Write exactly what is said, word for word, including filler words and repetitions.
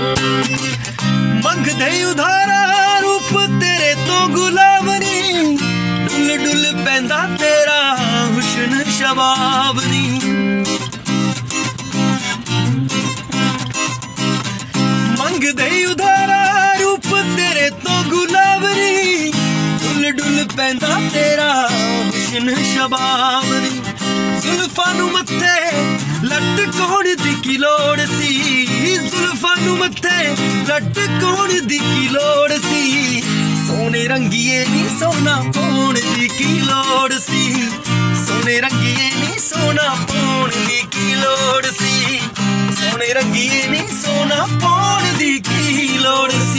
मंगदे उधारा रूप तेरे तो गुलाब नी, डुल डुल पैंदा तेरा हुस्न शबाब नी। मंगदे उधारा रूप तेरे तो गुलाब नी, डुल डुल पैंदा तेरा हुस्न शबाब नी। जुल्फां नू मत्थे लटकाउण दी की लोड़ सी, जुल्फां नू मत्थे लटकाउण दी की लोड़ सी। सोने रंगीए नी सोना पाउण दी की लोड़ सी, सोने रंगीए नी सोना पाउण दी की लोड़ सी, सोने रंगीए नी सोना पाउण दी की लोड़ सी।